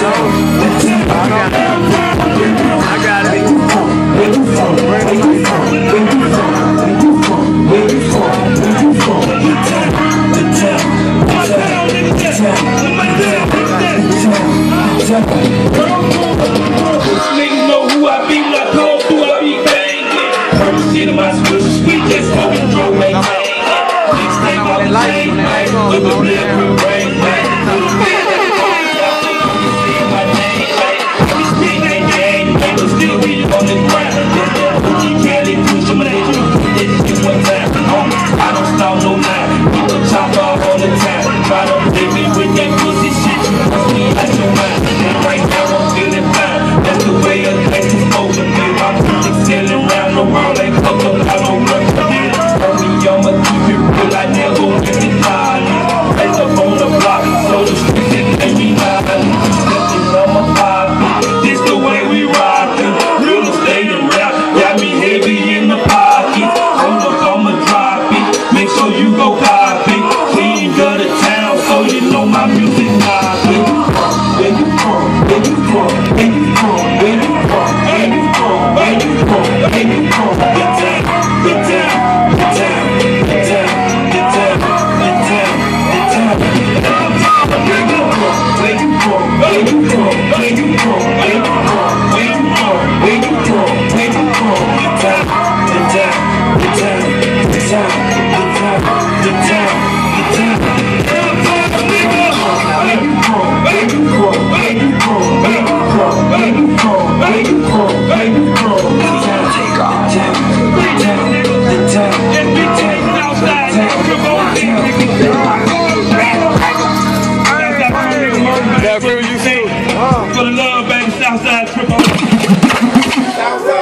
Niggas know who I be, when I come through, I be banging. Purple shit in my switch, sweet, just smoking, throw me hanging. Mixtape on the chain, man, look at me, real brain, man. Still be on the ground. You can't let push them, they do this shit one time. I don't stop no line. You can chop off all the time. Try to play me with that pussy shit. Must be out your mind. And right now I'm feeling fine. That's the way a place is supposed to be. My music sailing around the world like fuck up. I don't run for this. Homie, I'ma keep it real. I never get it high. Right up on the block, so the streets is every night. Stepping on my vibe. This the way we ride. Real estate and rap got me heavy in the pockets. Hold up, I'ma drop it. Make sure you go copy. King of the town, so you know my music knocking. Where you from? Where you from? Where you from? Where you from? Where you from? Where you from? Where you from? Good time, good time, good time, good time, good time, good time, good time. Where you from? Where you from? Where you from? Where you from? Where you from? Where you from? Where you from? Where you from? Good time, good time, good time, good time, good time, good time, good time. Where you from? Where you from? Where you from? Where you from? Where you from? Where you from? Where you from? Good time, take off, good time, good time, good time, good time, Southside, come on, that real you see? For the love, baby, Southside, trip on.